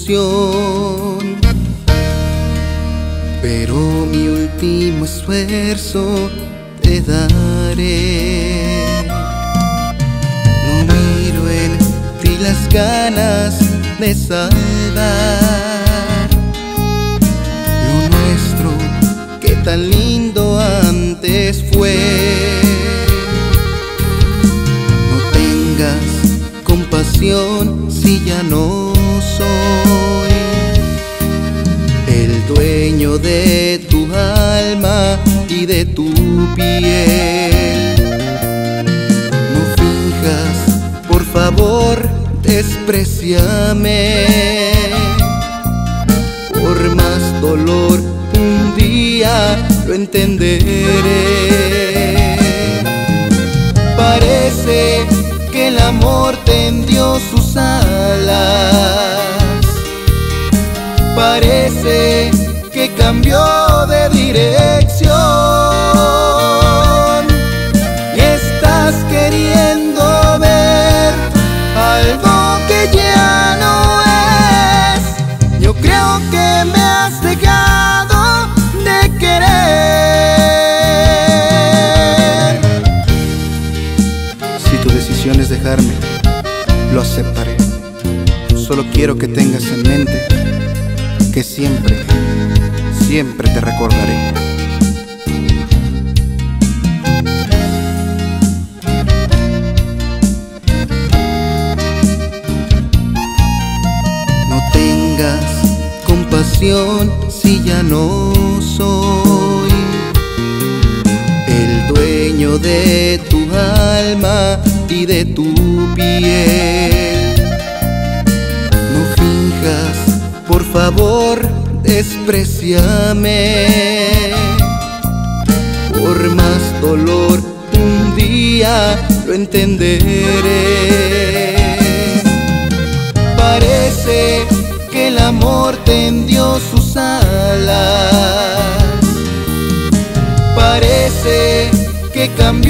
ilusión, pero mi último esfuerzo te daré. No miro en ti las ganas de salvar lo nuestro, que tan lindo antes fue. No tengas compasión si ya no soy el dueño de tu alma y de tu piel. No finjas, por favor, despréciame. Por más dolor, un día lo entenderé. Parece que el amor tendió sus alas, parece que cambió de dirección y estás queriendo ver algo que ya no es. Yo creo que me has dejado de querer. Si tu decisión es dejarme, lo aceptaré. Solo quiero que tengas en mente que siempre, siempre te recordaré. No tengas compasión si ya no soy el dueño de tu alma y de tu piel. No finjas, por favor, despréciame. Por más dolor, un día lo entenderé. Parece que el amor tendió sus alas, parece que cambió